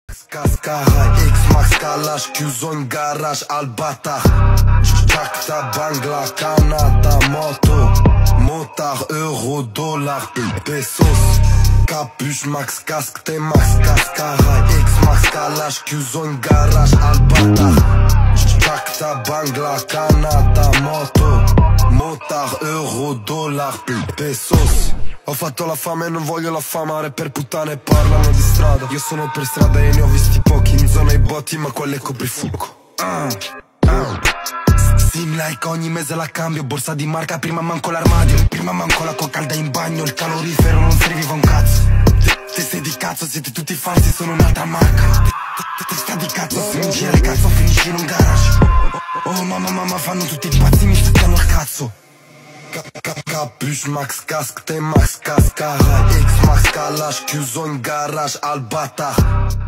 Casca high, X-Max Kalash, chiuso in garage al Batach. Jacta, Bangla, Canada, moto, motard, euro, dollar, pesos. Capuche, max, casque, T-Max, casca high, X-Max Kalash, chiuso in garage al Batach. Jacta, Bangla, Canada, moto, motard, euro, dollar, pesos. Ho fatto la fame e non voglio la famare, per puttane parlano di strada. Io sono per strada e ne ho visti pochi, in zona i botti ma quelle coprifuoco. Sim like ogni mese la cambio, borsa di marca, prima manco l'armadio, prima manco la coca calda in bagno, il calorifero non serviva un cazzo. Te sei di cazzo, siete tutti falsi, sono un'altra marca. Te sta di cazzo, se non gira il cazzo finisci in un garage. Oh mamma, fanno tutti i pazzi, mi studiano il cazzo. Capuche, max, casque, T-Max, casca high, X-Max Kalash, chiuso in garage al Batach.